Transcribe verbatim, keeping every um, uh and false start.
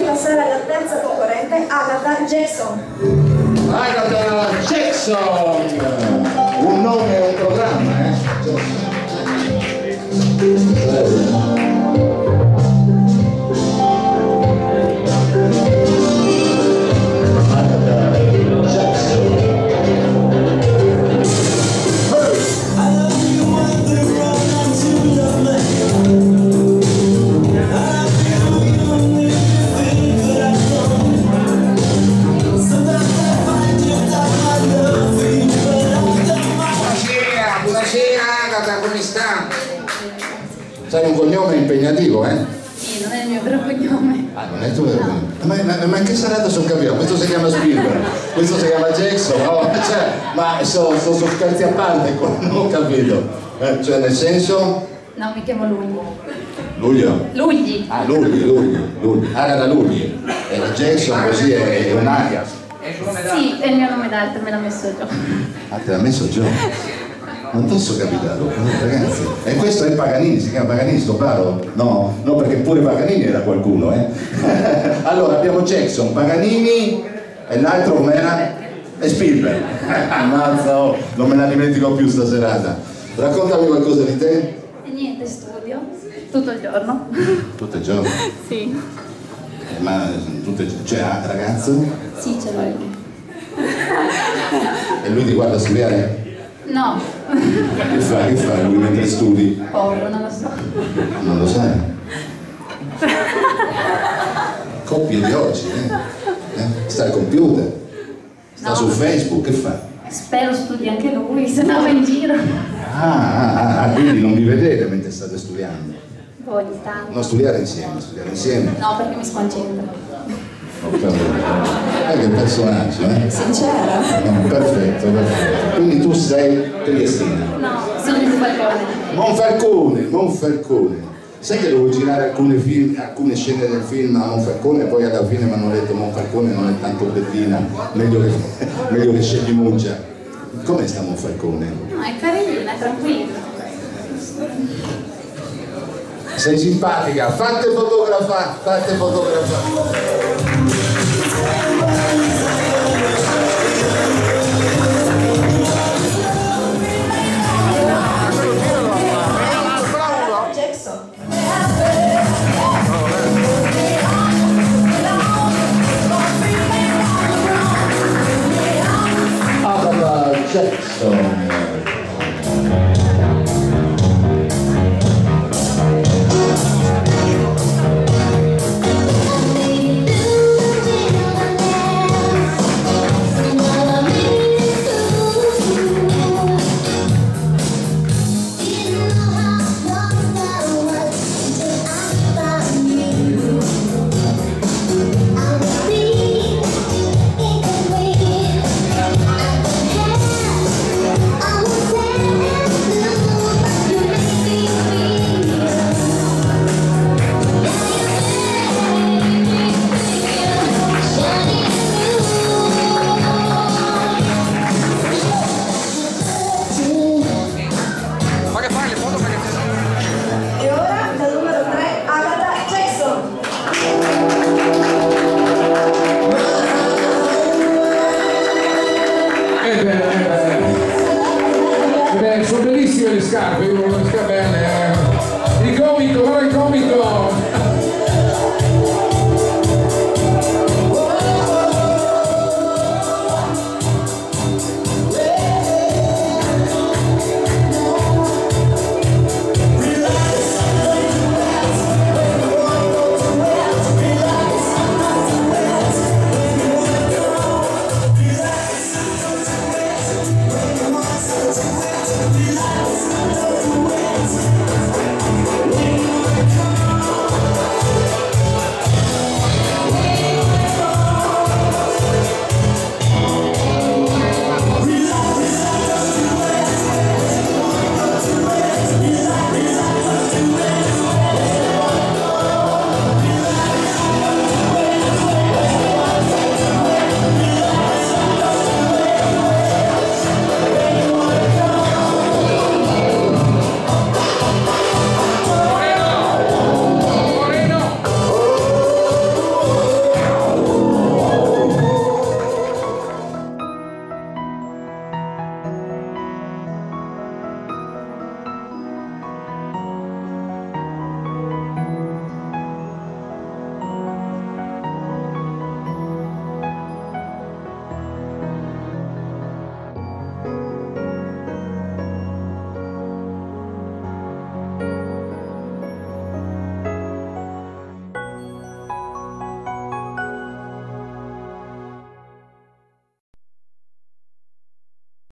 questa sera la terza concorrente, Agatha Jackson. Agatha Jackson! Un nome e un programma, eh? Come sta? Sai, un cognome impegnativo, eh? Sì, non è il mio vero cognome. Ah, non è il tuo vero cognome? Ma, ma, ma in che serata sono capito? Questo si chiama Spielberg, questo si chiama Jackson, no? Cioè, ma sono so, so scherzi a parte, non ho capito. Eh, cioè, nel senso? No, mi chiamo Lugli. Luglio? Lugli. Ah, Lugli, Lugli, Lugli. Agatha Lugli. E la Jackson così è, è un alias. Sì, è il mio nome d'arte, me l'ha messo giù. Ah, te l'ha messo giù? Non posso capitare, ragazzi. E questo è Paganini, si chiama Paganini, sto bravo? No, no, perché pure Paganini era qualcuno, eh. Allora abbiamo Jackson, Paganini e l'altro com'era? E Spielberg. Ammazza, oh, non me la dimentico più sta serata. Raccontami qualcosa di te. E niente, studio tutto il giorno. Tutto il giorno? Sì. Eh, ma tutte, cioè, ragazzo? Sì, ce l'ho io. E lui ti guarda studiare? No. Che fa? Che fa lui mentre studi? Povero, non lo so. Non lo sai? Coppie di oggi, eh? eh? Sta al computer, sta No. su Facebook, che fa? Spero studi anche lui, se no va in giro. Ah, ah, ah, quindi non vi vedete mentre state studiando? Ogni tanto. Non studiare insieme, studiare insieme. No, perché mi sconcentro. Oh, eh, che personaggio, eh? Sincera. No, perfetto, perfetto. Quindi tu sei triestina. No, sono di Falcone. Monfalcone, Monfalcone. Sai che devo girare alcune, film, alcune scene del film a Monfalcone e poi alla fine mi hanno detto Monfalcone non è tanto bellina, meglio che, meglio che scegli Muggia. Com'è sta Monfalcone? No, è carina, è tranquilla. Sei simpatica, fate fotografare, fate fotografare.